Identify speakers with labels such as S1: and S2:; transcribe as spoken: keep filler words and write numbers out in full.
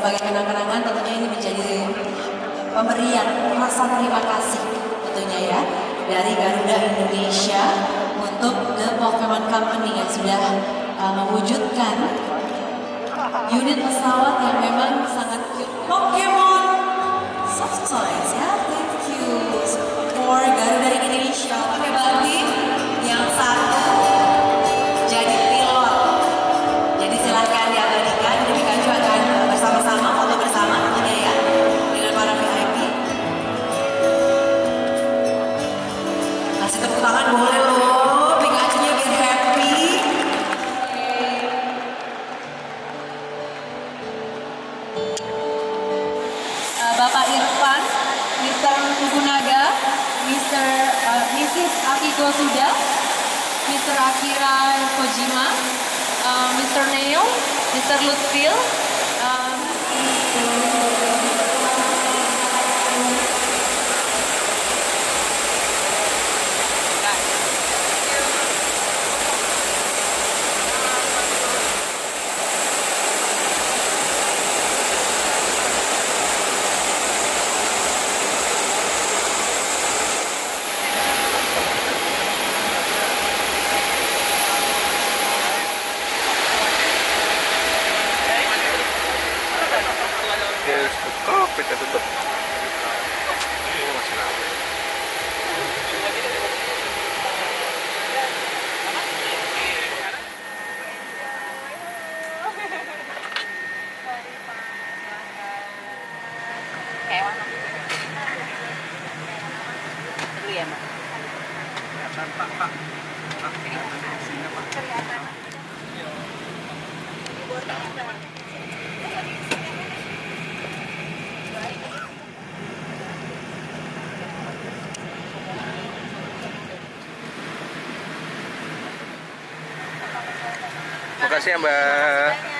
S1: sebagai kenang-kenangan tentunya ini menjadi pemberian rasa terima kasih tentunya ya dari Garuda Indonesia untuk The Pokemon Company yang sudah uh, mewujudkan unit pesawat yang memang sangat cute. Pokemon soft toys ya, thank you for Garuda Indonesia. Pakai batik yang satu jadi pilot. Jadi silakan diabadikan. Jadi Kaju akan bersama-sama foto bersama tentunya ya dengan para V I P. Kasih tepuk tangan boleh loh, Pikachu-nya biar happy. Uh, Bapak Irfan, Mister Kubunaga, Mister Uh, Missus Akiko Suda, Mister Akira Kojima, uh, Mister Neil, Mister Lutfil, um,
S2: Kita tutup. Terima kasih ya Mbak.